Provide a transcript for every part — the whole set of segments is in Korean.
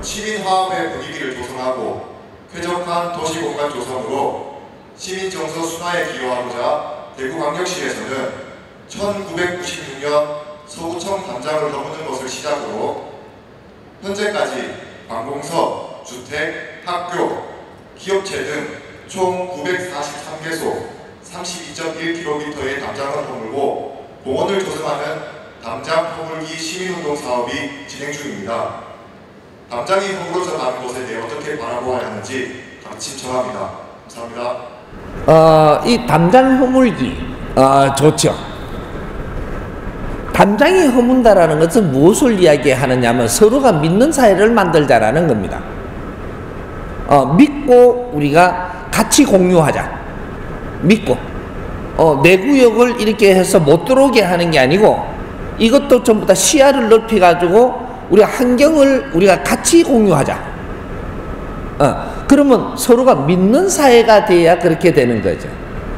시민화합의 분위기를 조성하고 쾌적한 도시공간 조성으로 시민정서 순화에 기여하고자 대구광역시에서는 1996년 서구청 담장을 허무는 것을 시작으로 현재까지 관공서, 주택, 학교, 기업체 등 총 943개소 32.1km의 담장을 허물고 공원을 조성하는 담장 허물기 시민운동 사업이 진행 중입니다. 담장이 허물어져 가는 것에 대해 어떻게 바라보아야 하는지 각심청합니다. 감사합니다. 이 담장 허물기 좋죠. 담장이 허문다라는 것은 무엇을 이야기하느냐면 서로가 믿는 사회를 만들자라는 겁니다. 믿고 우리가 같이 공유하자. 믿고 내 구역을 이렇게 해서 못 들어오게 하는 게 아니고 이것도 전부 다 시야를 넓혀 가지고 우리가 환경을 우리가 같이 공유하자. 그러면 서로가 믿는 사회가 돼야 그렇게 되는 거죠.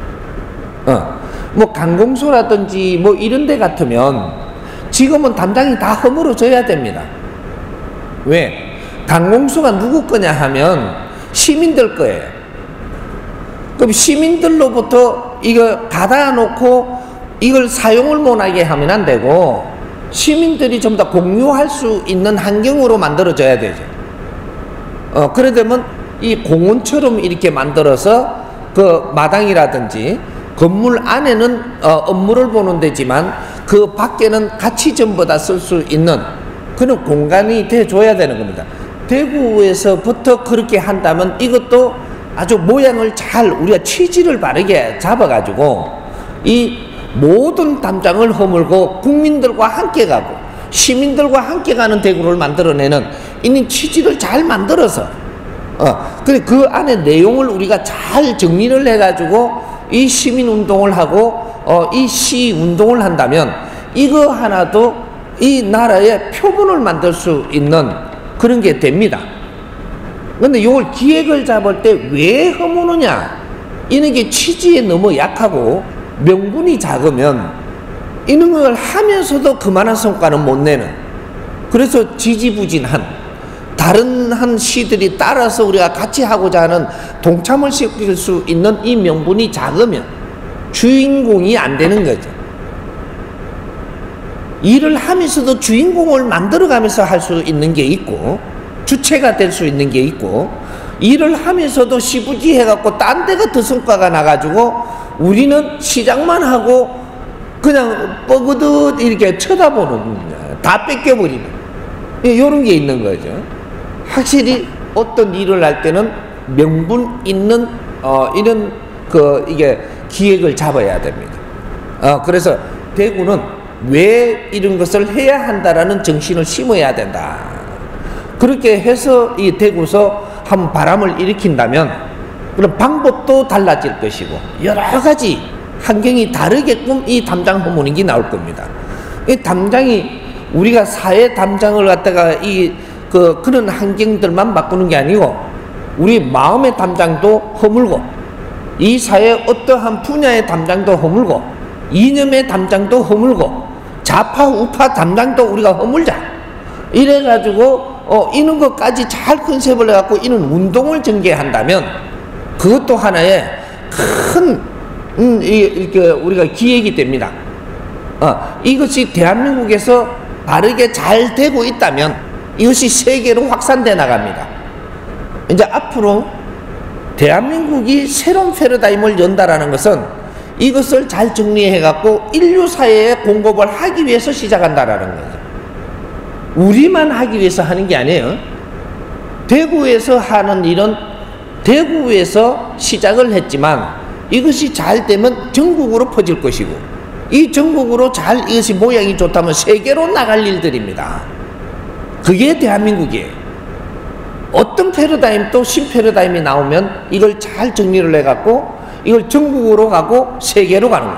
뭐 관공서라든지 뭐 이런 데 같으면 지금은 담장이 다 허물어져야 됩니다. 왜? 관공서가 누구 거냐 하면 시민들 거예요. 그럼 시민들로부터 이거 받아놓고 이걸 사용을 못하게 하면 안 되고 시민들이 전부 다 공유할 수 있는 환경으로 만들어져야 되죠. 그래 되면 이 공원처럼 이렇게 만들어서 그 마당이라든지 건물 안에는 업무를 보는 데지만 그 밖에는 같이 전부 다 쓸 수 있는 그런 공간이 돼줘야 되는 겁니다. 대구에서부터 그렇게 한다면 이것도 아주 모양을 잘 우리가 취지를 바르게 잡아가지고 이 모든 담장을 허물고 국민들과 함께 가고 시민들과 함께 가는 대구를 만들어내는 이런 취지를 잘 만들어서 그 안에 내용을 우리가 잘 정리를 해가지고 이 시민운동을 하고 이 시운동을 한다면 이거 하나도 이 나라의 표본을 만들 수 있는 그런 게 됩니다. 근데 이걸 기획을 잡을 때 왜 허무느냐? 이런 게 취지에 너무 약하고 명분이 작으면 이런 걸 하면서도 그만한 성과는 못 내는, 그래서 지지부진한 다른 한 시들이 따라서 우리가 같이 하고자 하는 동참을 시킬 수 있는 이 명분이 작으면 주인공이 안 되는 거죠. 일을 하면서도 주인공을 만들어가면서 할 수 있는 게 있고 주체가 될 수 있는 게 있고, 일을 하면서도 시부지해갖고 딴 데가 더 성과가 나가지고 우리는 시작만 하고 그냥 뻐그듯 이렇게 쳐다보는, 다 뺏겨버리는 이런 게 있는 거죠. 확실히 어떤 일을 할 때는 명분 있는 이런 이게 기획을 잡아야 됩니다. 그래서 대구는 왜 이런 것을 해야 한다라는 정신을 심어야 된다. 그렇게 해서 이 대구서 한 바람을 일으킨다면 그런 방법도 달라질 것이고 여러 가지 환경이 다르게끔 이 담장 허무는게 나올 겁니다. 이 담장이 우리가 사회 담장을 갖다가 그런 환경들만 바꾸는 게 아니고 우리 마음의 담장도 허물고 이 사회 어떠한 분야의 담장도 허물고 이념의 담장도 허물고 좌파 우파 담장도 우리가 허물자. 이래가지고 이런 것까지 잘 컨셉을 해갖고 이런 운동을 전개한다면 그것도 하나의 큰 우리가 기획이 됩니다. 이것이 대한민국에서 바르게 잘 되고 있다면 이것이 세계로 확산돼 나갑니다. 이제 앞으로 대한민국이 새로운 패러다임을 연다라는 것은 이것을 잘 정리해갖고 인류 사회에 공급을 하기 위해서 시작한다라는 거죠. 우리만 하기 위해서 하는 게 아니에요. 대구에서 하는 일은 대구에서 시작을 했지만 이것이 잘 되면 전국으로 퍼질 것이고 이 전국으로 잘 이것이 모양이 좋다면 세계로 나갈 일들입니다. 그게 대한민국이에요. 어떤 패러다임도 신패러다임이 나오면 이걸 잘 정리를 해갖고 이걸 전국으로 가고 세계로 가는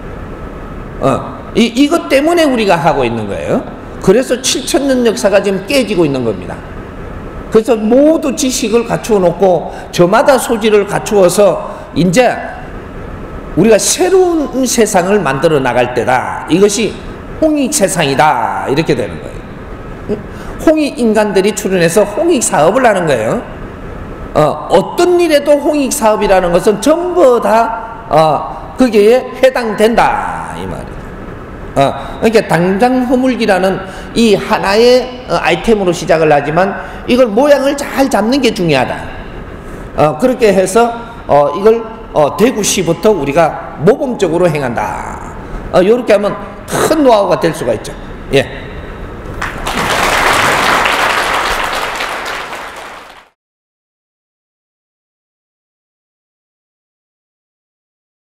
거예요. 이것 때문에 우리가 하고 있는 거예요. 그래서 7,000년 역사가 지금 깨지고 있는 겁니다. 그래서 모두 지식을 갖추어 놓고 저마다 소질을 갖추어서 이제 우리가 새로운 세상을 만들어 나갈 때다. 이것이 홍익 세상이다. 이렇게 되는 거예요. 홍익 인간들이 출연해서 홍익 사업을 하는 거예요. 어떤 일에도 홍익 사업이라는 것은 전부 다 거기에 해당된다 이 말이에요. 그러니까 당장 허물기라는 이 하나의 아이템으로 시작을 하지만 이걸 모양을 잘 잡는 게 중요하다. 그렇게 해서 이걸 대구시부터 우리가 모범적으로 행한다. 이렇게 하면 큰 노하우가 될 수가 있죠. 예.